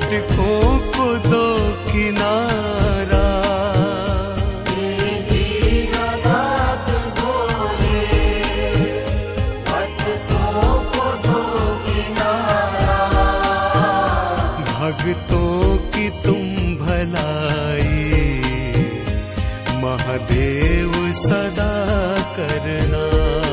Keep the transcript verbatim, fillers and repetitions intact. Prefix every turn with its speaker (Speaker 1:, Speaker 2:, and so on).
Speaker 1: भटकों को दो किनारा। भक्तों की तुम भलाई महादेव सदा करना।